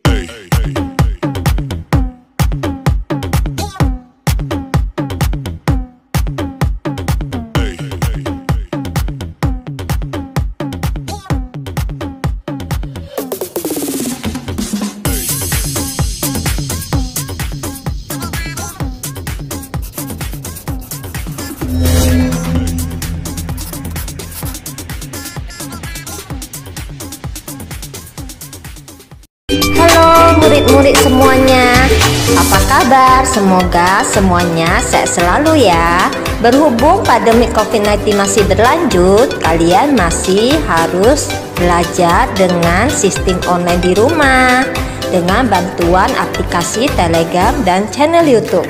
Halo murid-murid semuanya, apa kabar? Semoga semuanya sehat selalu ya. Berhubung pandemi COVID-19 masih berlanjut, kalian masih harus belajar dengan sistem online di rumah dengan bantuan aplikasi Telegram dan channel YouTube.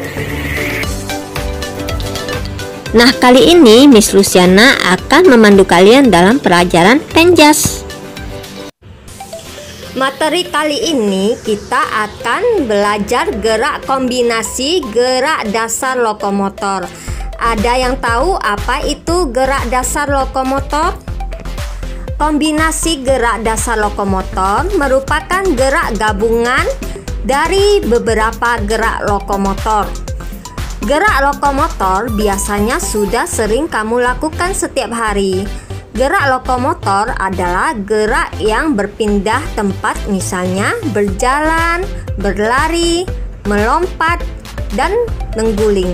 Nah, kali ini Miss Luciana akan memandu kalian dalam pelajaran Penjas. Materi kali ini kita akan belajar gerak kombinasi gerak dasar lokomotor. Ada yang tahu apa itu gerak dasar lokomotor? Kombinasi gerak dasar lokomotor merupakan gerak gabungan dari beberapa gerak lokomotor. Gerak lokomotor biasanya sudah sering kamu lakukan setiap hari. Gerak lokomotor adalah gerak yang berpindah tempat, misalnya berjalan, berlari, melompat, dan mengguling.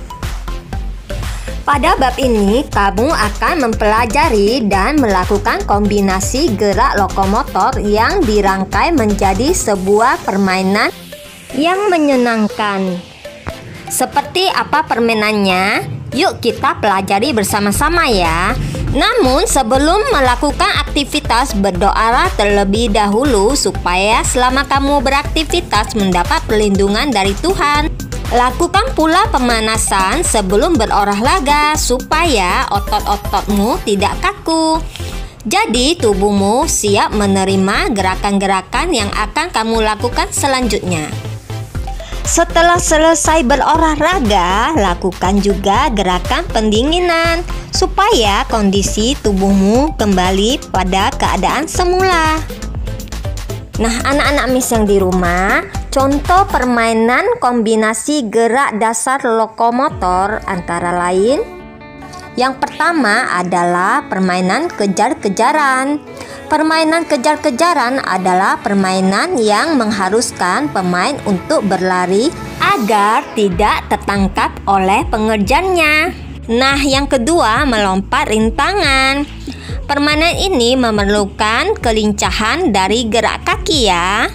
Pada bab ini, kamu akan mempelajari dan melakukan kombinasi gerak lokomotor yang dirangkai menjadi sebuah permainan yang menyenangkan. Seperti apa permainannya? Yuk kita pelajari bersama-sama ya. Namun sebelum melakukan aktivitas, berdoalah terlebih dahulu supaya selama kamu beraktivitas mendapat perlindungan dari Tuhan. Lakukan pula pemanasan sebelum berolahraga supaya otot-ototmu tidak kaku. Jadi tubuhmu siap menerima gerakan-gerakan yang akan kamu lakukan selanjutnya. Setelah selesai berolahraga, lakukan juga gerakan pendinginan supaya kondisi tubuhmu kembali pada keadaan semula. Nah, anak-anak Miss yang di rumah, contoh permainan kombinasi gerak dasar lokomotor antara lain. Yang pertama adalah permainan kejar-kejaran. Permainan kejar-kejaran adalah permainan yang mengharuskan pemain untuk berlari agar tidak tertangkap oleh pengejarnya. Nah, yang kedua, melompat rintangan. Permainan ini memerlukan kelincahan dari gerak kaki ya.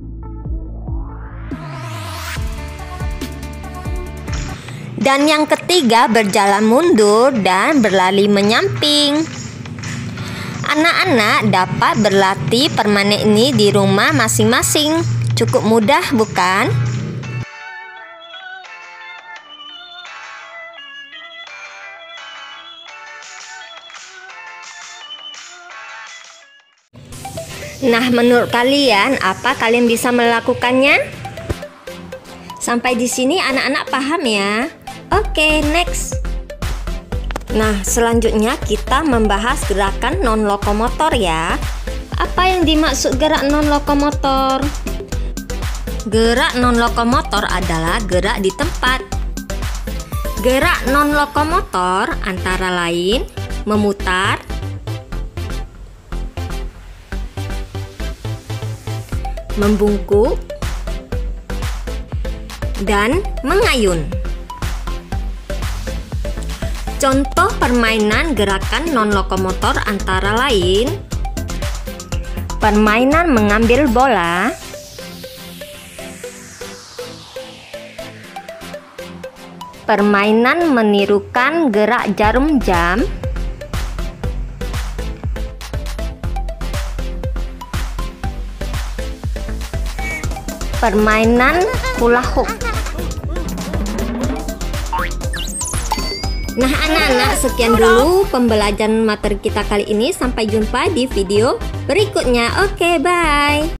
Dan yang ketiga, berjalan mundur dan berlari menyamping. Anak-anak dapat berlatih permainan ini di rumah masing-masing. Cukup mudah, bukan? Nah, menurut kalian, apa kalian bisa melakukannya? Sampai di sini anak-anak paham ya? Oke, next. Nah, selanjutnya kita membahas gerakan non-lokomotor ya. Apa yang dimaksud gerak non-lokomotor? Gerak non-lokomotor adalah gerak di tempat. Gerak non-lokomotor antara lain memutar, membungkuk, dan mengayun. Contoh permainan gerakan non-lokomotor antara lain permainan mengambil bola, permainan menirukan gerak jarum jam, permainan hula hoop. Nah anak-anak, sekian dulu pembelajaran materi kita kali ini. Sampai jumpa di video berikutnya. Oke, bye.